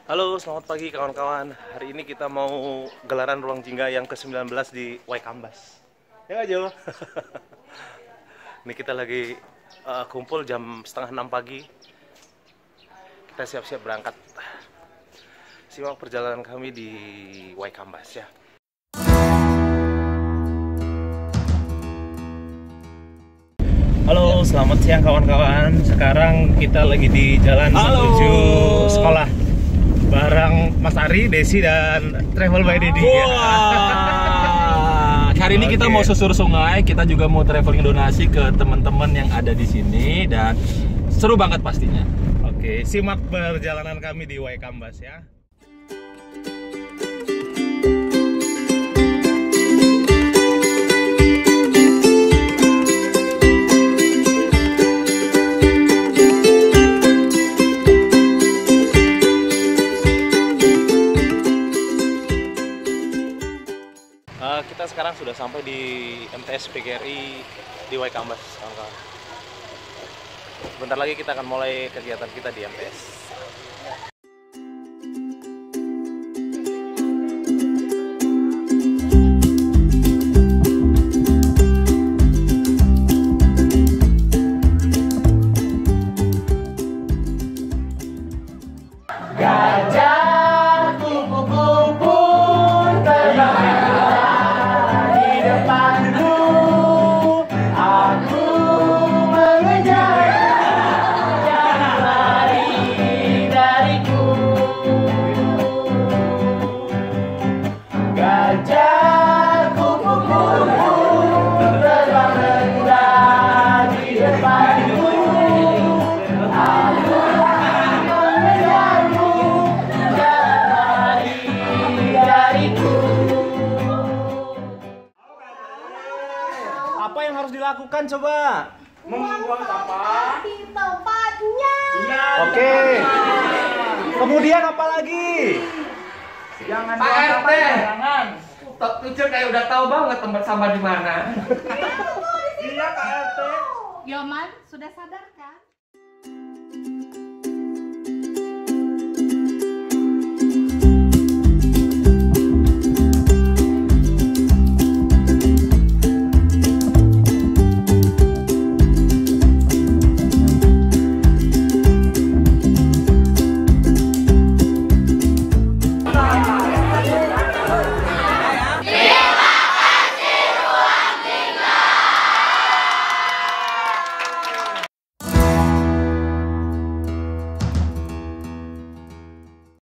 Halo, selamat pagi kawan-kawan. Hari ini kita mau gelaran ruang jingga yang ke-19 di Waikambas. Ya nggak, Jo? Ini kita lagi kumpul jam setengah 6 pagi. Kita siap-siap berangkat. Simak perjalanan kami di Waikambas ya. Halo, selamat siang kawan-kawan. Sekarang kita lagi di jalan menuju sekolah bareng Mas Ari, Desi, dan Travel by Dedi. Wah, hari ini kita mau susur sungai, kita juga mau traveling donasi ke teman-teman yang ada di sini dan seru banget pastinya. Oke, simak perjalanan kami di Waikambas ya. Kita sekarang sudah sampai di MTS PGRI di Waikambas, kawan-kawan. Bentar lagi kita akan mulai kegiatan kita di MTS. Apa yang harus dilakukan coba? Membuang sampah di tempatnya. Iya. Oke. Kemudian apa lagi? Jangan buang sampah. Jangan. Tujuh kayak udah tahu banget tempat sampah di mana. Iya, Kak RT. Yoman, sudah sadar kan?